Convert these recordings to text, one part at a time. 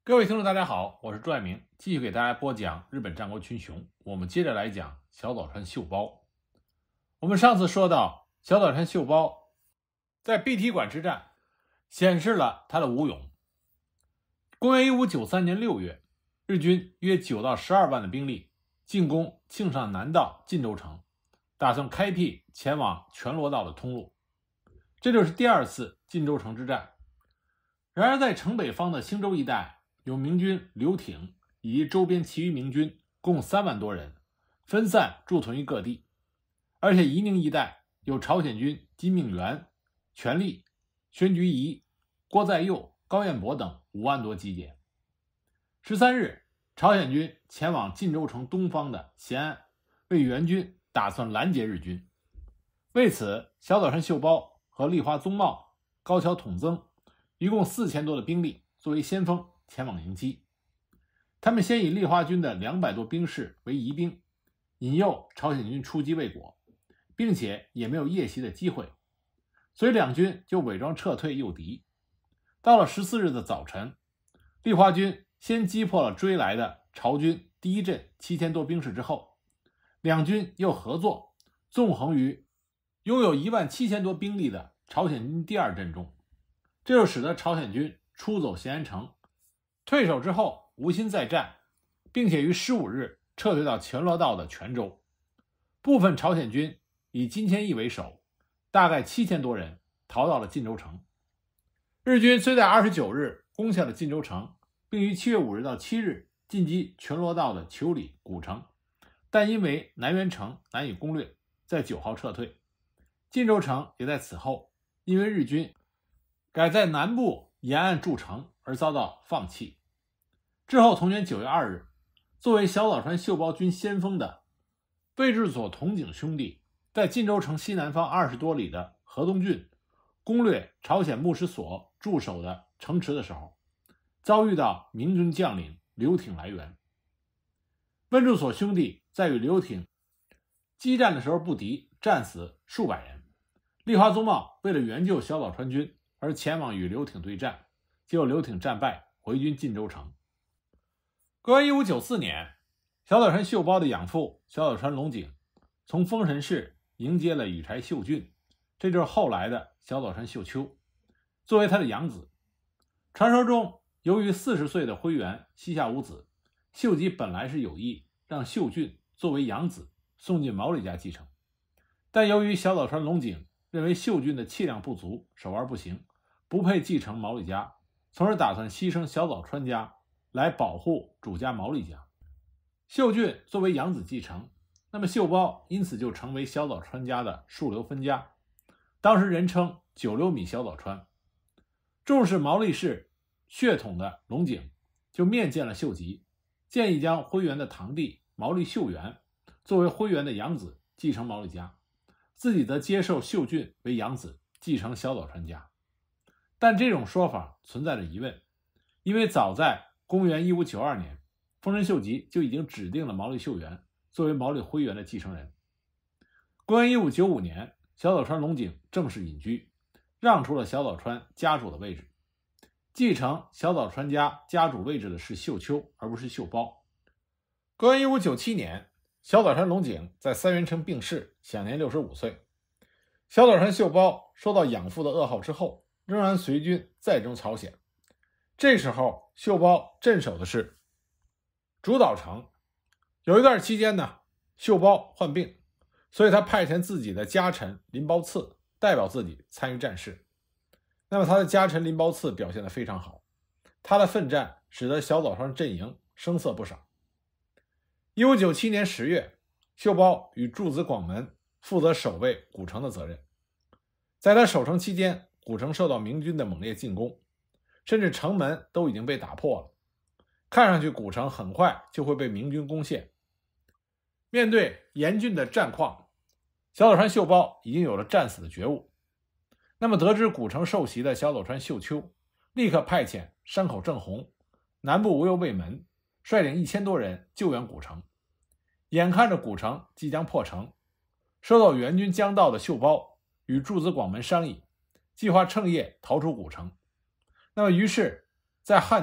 各位听众，大家好，我是朱爱明，继续给大家播讲日本战国群雄。我们接着来讲小早川秀包。我们上次说到，小早川秀包在碧提馆之战显示了他的武勇。公元1593年6月，日军约9到12万的兵力进攻庆尚南道晋州城，打算开辟前往全罗道的通路。这就是第二次晋州城之战。然而在城北方的兴州一带，有明军刘挺以及周边其余明军共3万多人，分散驻屯于各地。而且夷宁一带有朝鲜军金命元、全力、宣菊仪、郭在佑、高彦博等5万多集结。13日，朝鲜军前往晋州城东方的咸安，为援军打算拦截日军。为此，小早川秀包和立花宗茂、高桥统增一共4000多的兵力作为先锋前往迎击。他们先以立花军的200多兵士为疑兵，引诱朝鲜军出击未果，并且也没有夜袭的机会，所以两军就伪装撤退诱敌。到了14日的早晨，立花军先击破了追来的朝军第一阵7000多兵士之后，两军又合作纵横于拥有17000多兵力的朝鲜军第二阵中，这就使得朝鲜军出走咸安城，退守之后无心再战，并且于15日撤退到全罗道的泉州。部分朝鲜军以金千义为首，大概7000多人逃到了晋州城。日军虽在29日攻下了晋州城，并于7月5日到7日进击全罗道的丘里、古城，但因为南原城难以攻略，在9号撤退。晋州城也在此后因为日军改在南部沿岸筑城而遭到放弃。之后同年9月2日，作为小早川秀包军先锋的魏志佐筒井兄弟，在晋州城西南方20多里的河东郡攻略朝鲜牧师所驻守的城池的时候，遭遇到明军将领刘挺来援。温志所兄弟在与刘挺激战的时候不敌，战死数百人。立花宗茂为了援救小早川军而前往与刘挺对战，结果刘挺战败，回军晋州城。公元1594年，小早川秀包的养父小早川龙井从丰臣氏迎接了羽柴秀俊，这就是后来的小早川秀秋，作为他的养子。传说中，由于40岁的辉元膝下无子，秀吉本来是有意让秀俊作为养子送进毛利家继承，但由于小早川龙井认为秀俊的气量不足，手腕不行，不配继承毛利家，从而打算牺牲小早川家来保护主家毛利家。秀俊作为养子继承，那么秀包因此就成为小早川家的庶流分家，当时人称九流米小早川。重视毛利氏血统的龙井就面见了秀吉，建议将辉元的堂弟毛利秀元作为辉元的养子继承毛利家，自己则接受秀俊为养子继承小早川家。但这种说法存在着疑问，因为早在公元1592年，丰臣秀吉就已经指定了毛利秀元作为毛利辉元的继承人。公元1595年，小早川龙井正式隐居，让出了小早川家主的位置。继承小早川家家主位置的是秀秋，而不是秀包。公元1597年，小早川龙井在三原城病逝，享年65岁。小早川秀包收到养父的噩耗之后，仍然随军再征朝鲜。这时候秀包镇守的是竹岛城。有一段期间呢，秀包患病，所以他派遣自己的家臣林包次代表自己参与战事。那么他的家臣林包次表现得非常好，他的奋战使得小早川阵营声色不少。1597年10月，秀包与柱子广门负责守卫古城的责任。在他守城期间，古城受到明军的猛烈进攻，甚至城门都已经被打破了，看上去古城很快就会被明军攻陷。面对严峻的战况，小早川秀包已经有了战死的觉悟。那么得知古城受袭的小早川秀秋立刻派遣山口正弘、南部无忧卫门率领1000多人救援古城。眼看着古城即将破城，收到援军将到的秀包与柱子广门商议，计划趁夜逃出古城。那么于是在悍将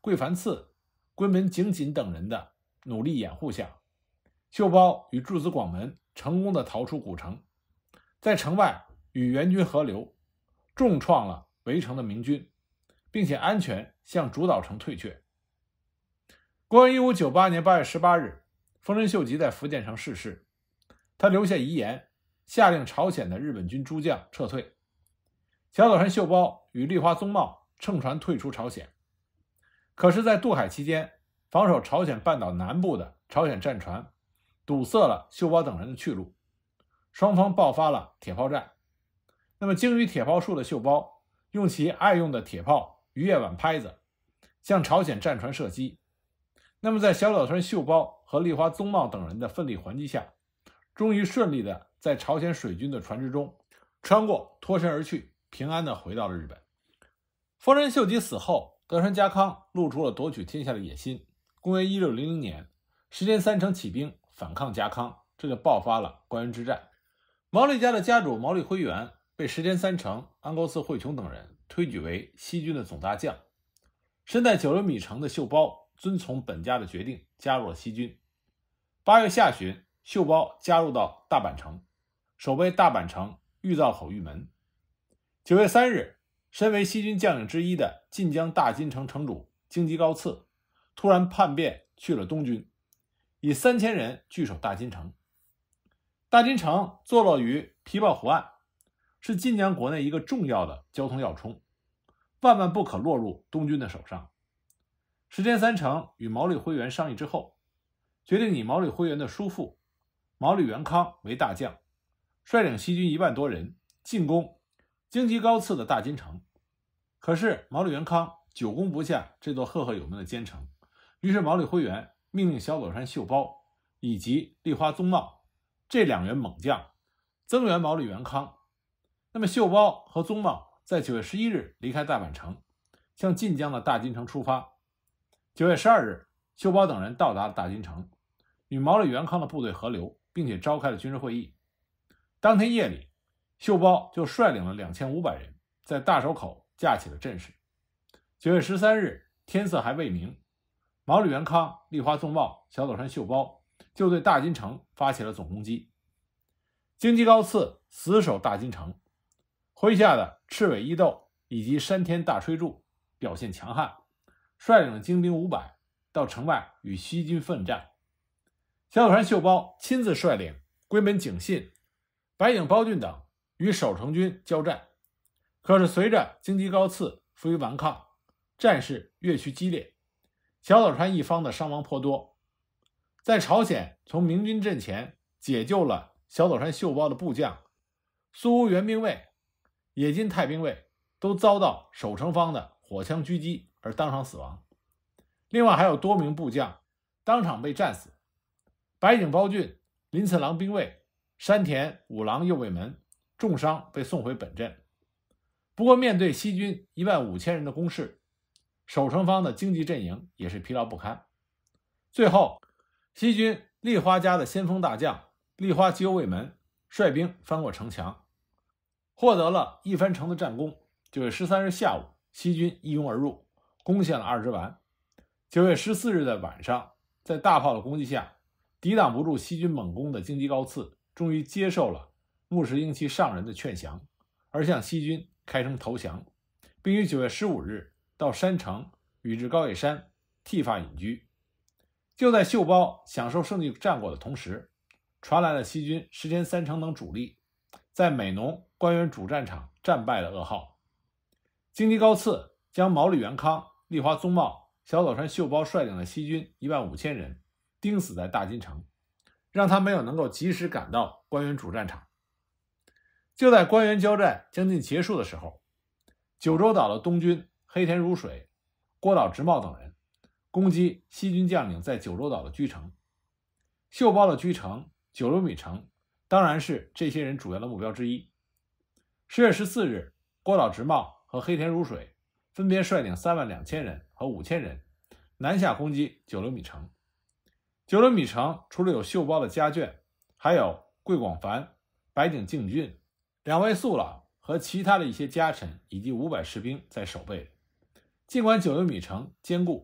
桂凡次、龟门景锦等人的努力掩护下，秀包与诸子广门成功地逃出古城，在城外与援军合流，重创了围城的明军，并且安全向主导城退却。公元1598年8月18日，丰臣秀吉在福建城逝世，他留下遗言，下令朝鲜的日本军诸将撤退。小岛川秀包与立花宗茂乘船退出朝鲜，可是在渡海期间，防守朝鲜半岛南部的朝鲜战船堵塞了秀包等人的去路，双方爆发了铁炮战。那么精于铁炮术的秀包用其爱用的铁炮鱼叶碗拍子向朝鲜战船射击。那么在小岛川秀包和立花宗茂等人的奋力还击下，终于顺利的在朝鲜水军的船只中穿过，脱身而去，平安的回到了日本。丰臣秀吉死后，德川家康露出了夺取天下的野心。公元1600年，石田三成起兵反抗家康，这就爆发了关原之战。毛利家的家主毛利辉元被石田三成、安沟寺惠琼等人推举为西军的总大将。身在九流米城的秀包遵从本家的决定，加入了西军。8月下旬，秀包加入到大阪城，守备大阪城御灶口御门。9月3日，身为西军将领之一的晋江大金城城主京畿高次突然叛变去了东军，以3000人据守大金城。大金城坐落于琵琶湖岸，是晋江国内一个重要的交通要冲，万万不可落入东军的手上。石田三成与毛利辉元商议之后，决定以毛利辉元的叔父毛利元康为大将，率领西军1万多人进攻京畿高次的大金城。可是毛利元康久攻不下这座赫赫有名的坚城，于是毛利辉元命令小岛川秀包以及立花宗茂这2员猛将增援毛利元康。那么秀包和宗茂在9月11日离开大阪城，向晋江的大金城出发。9月12日，秀包等人到达了大金城，与毛利元康的部队合流，并且召开了军事会议。当天夜里，秀包就率领了2500人在大手口架起了阵势。9月13日，天色还未明，毛利元康、立花宗茂、小岛川秀包就对大金城发起了总攻击。京畿高次死守大金城，麾下的赤尾伊豆以及山田大吹柱表现强悍，率领了精兵500到城外与西军奋战。小岛川秀包亲自率领龟门景信、白井包俊等与守城军交战。可是随着京畿高次负隅顽抗，战事越趋激烈，小岛川一方的伤亡颇多。在朝鲜从明军阵前解救了小岛川秀包的部将苏屋原兵卫、野金太兵卫都遭到守城方的火枪狙击而当场死亡。另外还有多名部将当场被战死。白井包俊、林次郎兵卫、山田五郎右卫门重伤被送回本阵。不过面对西军15000人的攻势，守城方的经济阵营也是疲劳不堪。最后西军立花家的先锋大将立花吉右卫门率兵翻过城墙，获得了一番城的战功。9月13日下午，西军一拥而入，攻陷了二之丸。9月14日的晚上，在大炮的攻击下，抵挡不住西军猛攻的京畿高次终于接受了木石英其上人的劝降，而向西军开城投降，并于9月15日到山城与至高野山剃发隐居。就在秀包享受胜利战果的同时，传来了西军石田三成等主力在美浓关原主战场战败的噩耗。京畿高次将毛利元康、立花宗茂、小岛川秀包率领的西军15000人钉死在大金城，让他没有能够及时赶到关原主战场。就在关原交战将近结束的时候，九州岛的东军黑田如水、郭岛直茂等人攻击西军将领在九州岛的居城。秀包的居城九流米城当然是这些人主要的目标之一。10月14日，郭岛直茂和黑田如水分别率领32000人和5000人南下攻击九流米城。九流米城除了有秀包的家眷，还有桂广繁、白井敬俊2位宿老和其他的一些家臣以及500士兵在守备。尽管九流米城坚固，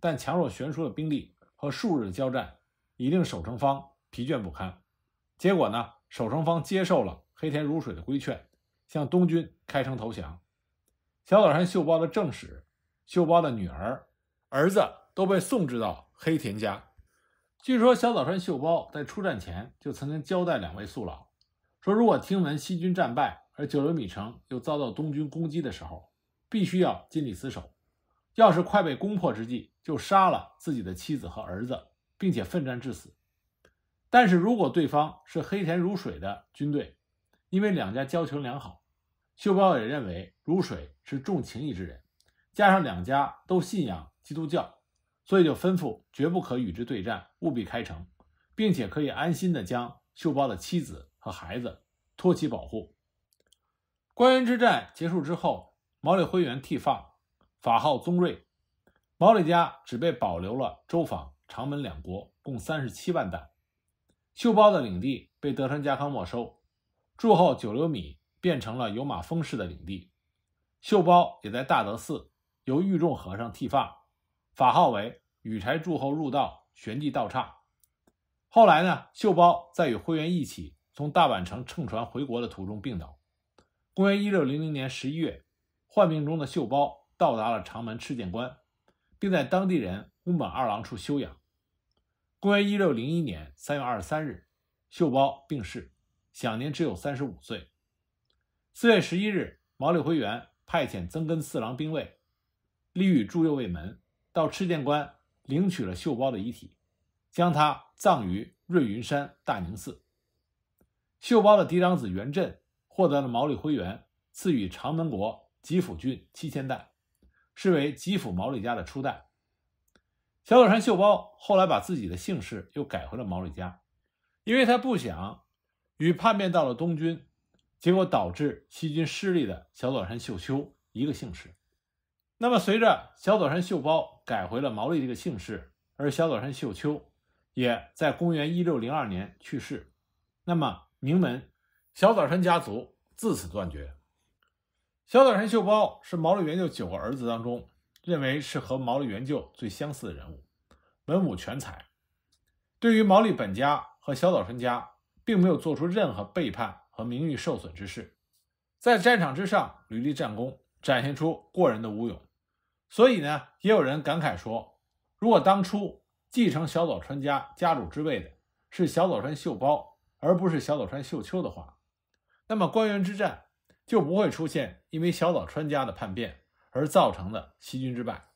但强弱悬殊的兵力和数日的交战，已令守城方疲倦不堪。结果呢，守城方接受了黑田如水的规劝，向东军开城投降。小岛山秀包的正室、秀包的女儿、儿子都被送至到黑田家。据说小岛川秀包在出战前就曾经交代2位宿老，说如果听闻西军战败，而九流米城又遭到东军攻击的时候，必须要尽力死守，要是快被攻破之际，就杀了自己的妻子和儿子，并且奋战至死。但是如果对方是黑田如水的军队，因为两家交情良好，秀包也认为如水是重情义之人，加上两家都信仰基督教，所以就吩咐绝不可与之对战，务必开城，并且可以安心地将秀包的妻子和孩子托其保护。关原之战结束之后，毛利辉元剃发，法号宗瑞，毛利家只被保留了周访、长门2国，共37万担。秀包的领地被德川家康没收，驻后九流米变成了有马丰氏的领地。秀包也在大德寺由玉众和尚剃发，法号为羽柴驻后入道玄寂道刹。后来呢，秀包在与辉元一起从大阪城乘船回国的途中病倒。公元1600年11月，患病中的秀包到达了长门赤剑关，并在当地人宫本二郎处休养。公元1601年3月23日，秀包病逝，享年只有35岁。4月11日，毛利辉元派遣增根四郎兵卫立御驻右卫门到赤剑关领取了秀包的遗体，将他葬于瑞云山大宁寺。秀包的嫡长子元振获得了毛利辉元赐予长门国吉府郡7000担，视为吉府毛利家的初代。小岛山秀包后来把自己的姓氏又改回了毛利家，因为他不想与叛变到了东军，结果导致西军失利的小岛山秀秋一个姓氏。那么随着小岛山秀包改回了毛利这个姓氏，而小岛山秀秋也在公元1602年去世，那么名门小岛山家族自此断绝。小岛山秀包是毛利元就9个儿子当中认为是和毛利元就最相似的人物，文武全才。对于毛利本家和小岛川家并没有做出任何背叛和名誉受损之事，在战场之上屡立战功，展现出过人的武勇。所以呢，也有人感慨说，如果当初继承小岛川家家主之位的是小岛川秀包而不是小岛川秀秋的话，那么关原之战就不会出现因为小岛川家的叛变而造成的西军之败。